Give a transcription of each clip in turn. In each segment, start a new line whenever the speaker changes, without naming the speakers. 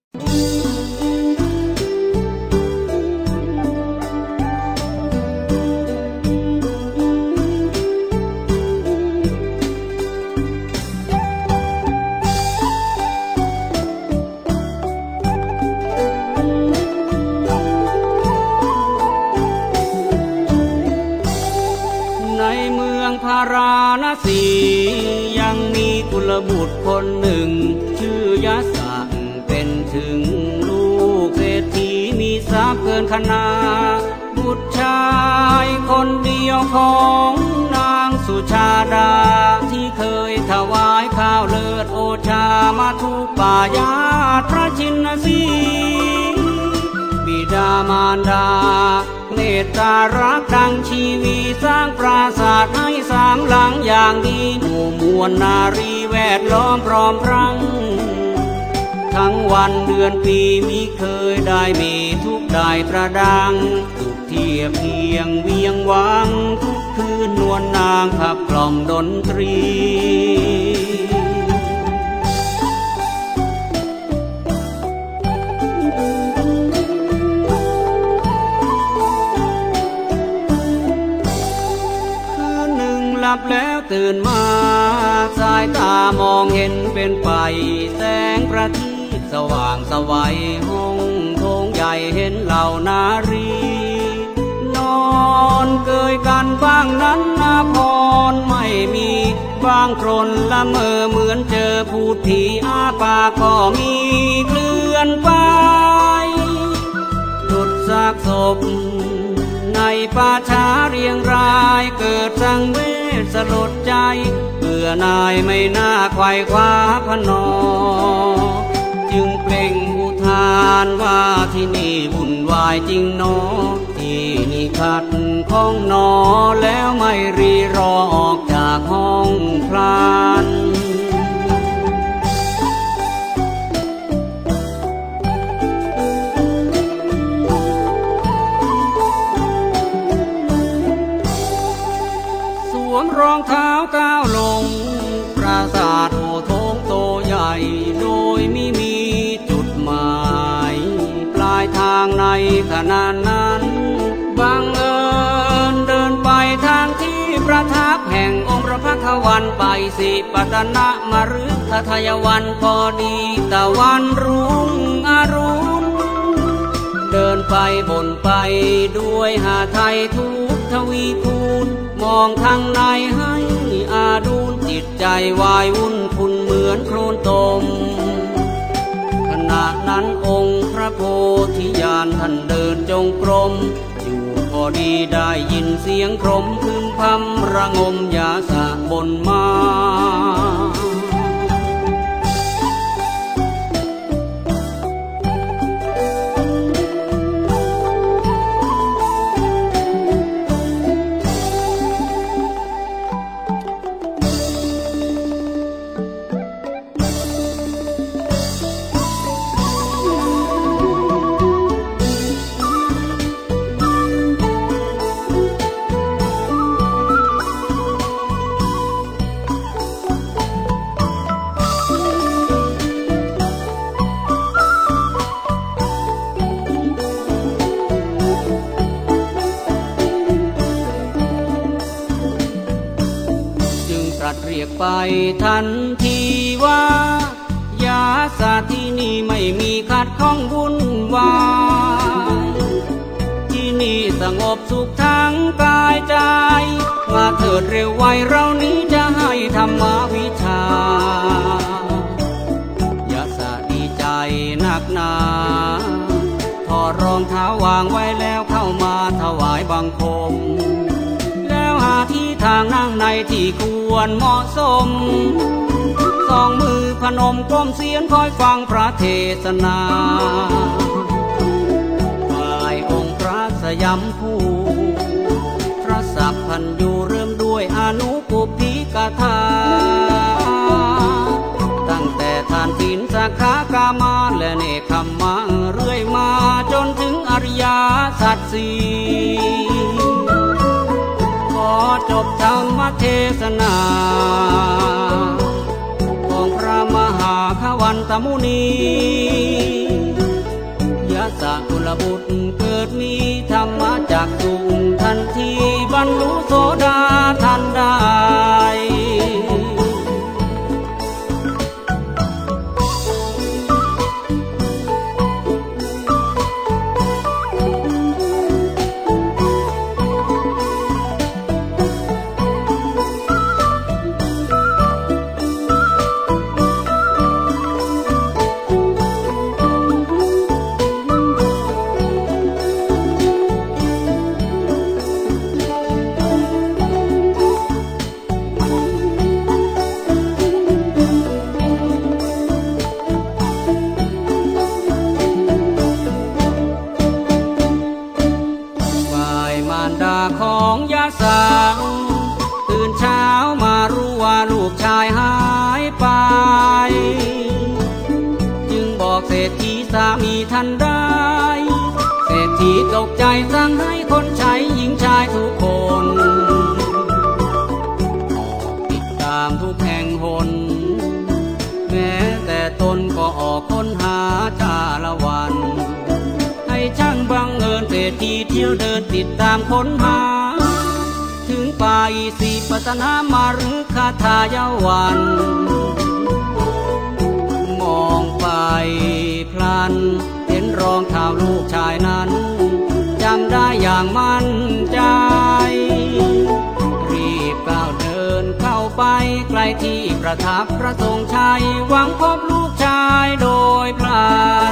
พาราณสียังมีกุลบุตรคนหนึ่งชื่อยะสะเป็นถึงลูกเศรษฐีมีทรัพย์เกินขนาบุตรชายคนเดียวของนางสุชาดาที่เคยถวายข้าวเลิศโอชามาทุปายาตพระชินสีบิดามารดาเมตตารักดังชีวีสร้างปราสาทให้สามหลังอย่างดีหมู่มวลนารีแวดล้อมพร้อมพรั่งทั้งวันเดือนปีมิเคยได้มีทุกได้ประดังทุกเทียบเพียงเวียงวังทุกคืนนวลนางขับกล่อมดนตรีหลับแล้วตื่นมาสายตามองเห็นเป็นไฟแสงประทีปสว่างสวัยห้องโถงใหญ่เห็นเหล่านารีนอนเกยกันบ้างนั้นนาพรไม่มีบางคนละเมอเหมือนเจอพูดผีอาปากก็มีเคลื่อนไปหลุดซากศพในป่าช้าเรียงรายเกิดสังเวชสลดใจเบื่อนายไม่น่าไขว่คว้าพนอจึงเปล่งอุทานว่าที่นี่วุ่นวายจริงหนอที่นี่ขัดข้องหนอแล้วไม่รีรอออกจากห้องพลานรองเท้าก้าวลงปราสาทโอโถงโตใหญ่โดยไม่มีจุดหมายปลายทางในขณะนั้นบังเอิญเดินไปทางที่ประทับแห่งองค์พระพักวันไปสิปัตนะมฤคทายวันพอดีตะวันรุ่งอรุณเดินไปบนไปด้วยหาไทยทุกทวีคูณมองทางในให้อาดูลจิตใจวายวุ่นคุณเหมือนโคลนตมขณะนั้นองค์พระโพธิญาณท่านเดินจงกรมอยู่พอดีได้ยินเสียงครมพึมพำระงมยาสะบนมาเรียกไปทันทีว่ายาสาที่นี่ไม่มีขัดข้องวุ่นวายที่นี่สงบสุขทั้งกายใจมาเถิดเร็วไวเรานี้จะให้ธรรมวิชายาสาดีใจนักหนาถอดรองเท้าวางไว้แล้วเข้ามาถวายบังคมหาที่ทางนั่งในที่ควรเหมาะสมสองมือพนมก้มเสียนคอยฟังพระเทศนาฝ่ายองค์พระสยามผู้พระสัพพัญญูเริ่มด้วยอนุปุพพิกถาตั้งแต่ทานศีลสักขากามาและเนคขมมะเรื่อยมาจนถึงอริยสัจสี่ขอจบธรรมเทศนาของพระมหาขวันตมุนีลบุตรเกิดมีธรรมจักสุทันทีบรรลุโสดาทันได้ของยาสาวตื่นเช้ามารู้ว่าลูกชายหายไปจึงบอกเศรษฐีสามีทันได้เศรษฐีตกใจสั่งให้คนใช้หญิงชายทุกคนติดตามทุกแห่งหนแม้แต่ตนก็ออกค้นหาจาละวันให้ช่างบังเอิญเศรษฐีเที่ยวเดินติดตามค้นหาถึงป่าอิสิปตนามารึคาทายวันมองไปพลันเห็นรองเท้าลูกชายนั้นจำได้อย่างมั่นใจรีบก้าวเดินเข้าไปใกล้ที่ประทับพระทรงชัยหวังพบลูกชายโดยพลัน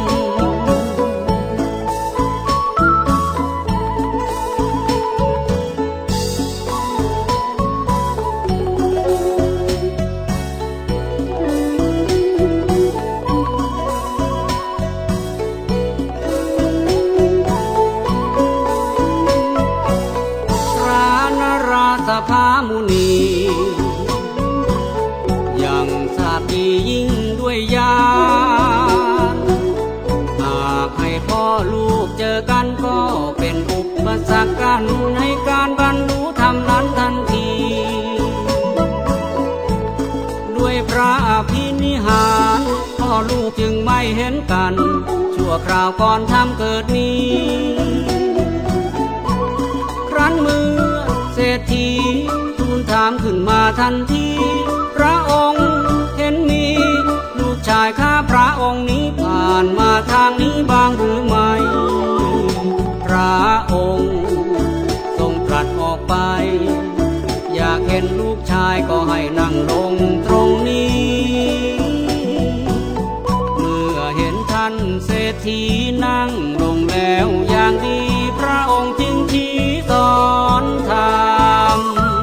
สภามุนียังทราบดียิ่งด้วยญาณหากให้พ่อลูกเจอกันก็เป็นอุปสรรคกันในการบรรลุธรรมนั้นทันทีด้วยพระอภินิหารพ่อลูกจึงไม่เห็นกันชั่วคราวก่อนทำเกิดนี้ครั้นมือเศรษฐีทูลถามขึ้นมาทันทีพระองค์เห็นมีลูกชายข้าพระองค์นี้ผ่านมาทางนี้บ้างหรือไม่พระองค์ทรงตรัสออกไปอยากเห็นลูกชายก็ให้นั่งลงตรงนี้เมื่อเห็นท่านเศรษฐีนั่งลงแล้วอย่างดีพระองค์จึงชี้สอนธรรม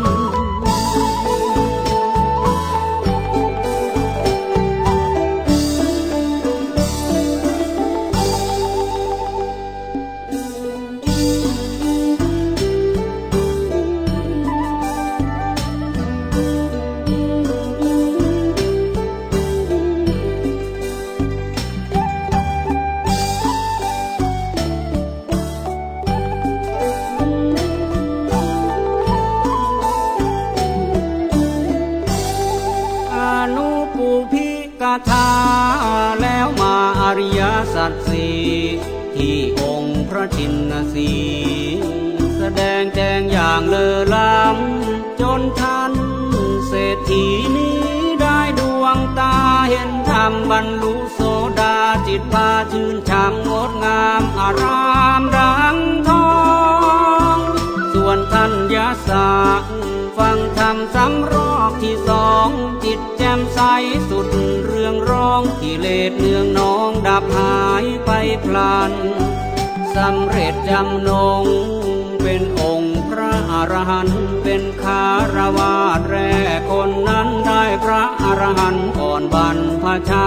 ทาแล้วมาอริยสัจสี่ที่องค์พระชินสีแสดงแจงอย่างเลอล้ำจนท่านเศรษฐีนี้ได้ดวงตาเห็นธรรมบรรลุโสดาจิตพาชื่นช่ำงดงามอารามดังทองส่วนท่านยะสะฟังธรรมสำรอกที่สองจิตแจ่มใสสุดเรื่องร้องกิเลสเนืองนองดับหายไปพลันสำเร็จจำนงเป็นองค์พระอรหันต์เป็นคารวาสแรกคนนั้นได้พระอรหันต์ก่อนบรรพชา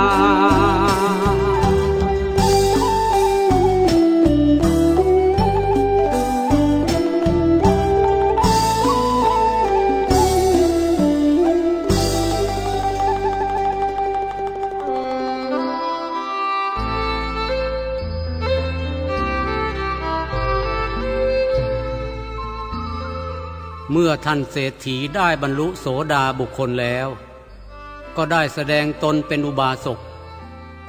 เมื่อท่านเศรษฐีได้บรรลุโสดาบุคคลแล้วก็ได้แสดงตนเป็นอุบาสกข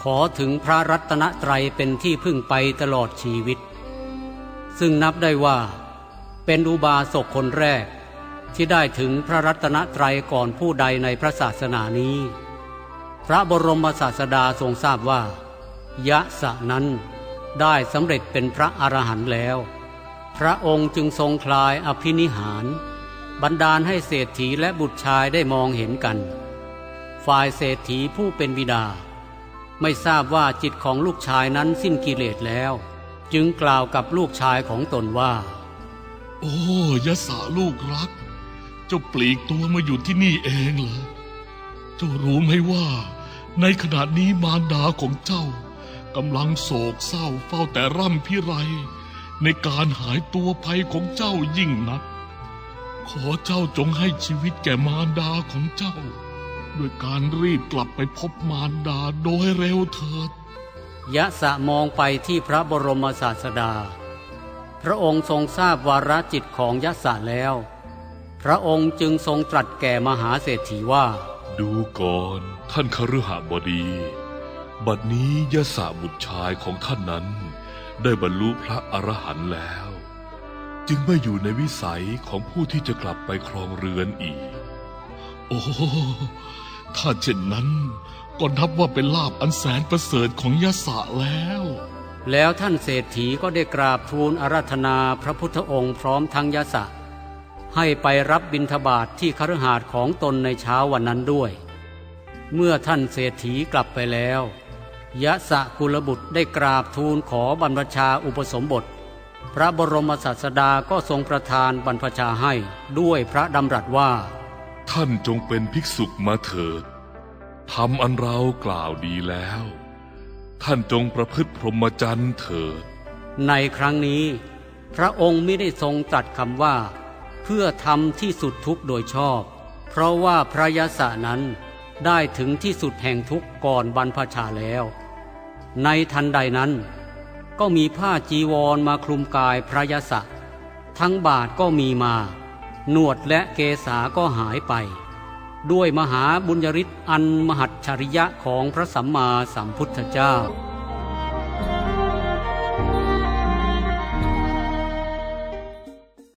อถึงพระรัตนตรัยเป็นที่พึ่งไปตลอดชีวิตซึ่งนับได้ว่าเป็นอุบาสกคนแรกที่ได้ถึงพระรัตนตรัยก่อนผู้ใดในพระศาสนานี้พระบรมศาสดาทรงทราบว่ายะสะนั้นได้สำเร็จเป็นพระอรหันต์แล้วพระองค์จึงทรงคลายอภินิหารบันดาลให้เศรษฐีและบุตรชายได้มองเห็นกันฝ่ายเศรษฐีผู้เป็นบิดาไม่ทราบว่าจิตของลูกชายนั้นสิ้นกิเลสแล้วจึงกล่าวกับลูกชายของตนว่า
โอ้ยะสะลูกรักเจ้าปลีกตัวมาอยู่ที่นี่เองเหรอเจ้ารู้ไหมว่าในขณะนี้มารดาของเจ้ากำลังโศกเศร้าเฝ้าแต่ร่ำพิไรในการหายตัวไปของเจ้ายิ่งนักขอเจ้าจงให้ชีวิตแก่มารดาของเจ้าด้วยการรีบกลับไปพบมารดาโดยเร็วเถิด
ยะสะมองไปที่พระบรมศาสดาพระองค์ทรงทราบวาระจิตของยะสะแล้วพระองค์จึงทรงตรัสแก่มหาเศรษฐีว่า
ดูก่อนท่านคฤหบดีบัดนี้ยะสะบุตรชายของท่านนั้นได้บรรลุพระอรหันต์แล้วจึงไม่อยู่ในวิสัยของผู้ที่จะกลับไปครองเรือนอีกโอ้ถ้าเช่นนั้นก็นับว่าเป็นลาภอันแสนประเสริฐของยะสะแล้ว
ท่านเศรษฐีก็ได้กราบทูลอาราธนาพระพุทธองค์พร้อมทั้งยะสะให้ไปรับบิณฑบาตที่คฤหาสน์ของตนในเช้าวันนั้นด้วยเมื่อท่านเศรษฐีกลับไปแล้วยะสะกุลบุตรได้กราบทูลขอบรรพชาอุปสมบทพระบรมศาสดาก็ทรงประทานบรรพชาให้ด้วยพระดำรัสว่า
ท่านจงเป็นภิกษุมาเถิดทำอันเรากล่าวดีแล้วท่านจงประพฤติพรหมจรรย์เถิด
ในครั้งนี้พระองค์ไม่ได้ทรงตรัสคำว่าเพื่อทำที่สุดทุกข์โดยชอบเพราะว่าพระยะสะนั้นได้ถึงที่สุดแห่งทุกข์ก่อนบรรพชาแล้วในทันใดนั้นก็มีผ้าจีวรมาคลุมกายพระยะสะทั้งบาทก็มีมาหนวดและเกศาก็หายไปด้วยมหาบุญญฤทธิ์อันมหัจฉริยะของพระสัมมาสัมพุทธเจ้า